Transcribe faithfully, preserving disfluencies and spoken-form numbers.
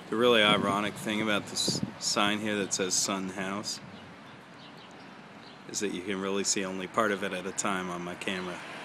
The really ironic thing about this sign here that says Sun House is that you can really see only part of it at a time on my camera.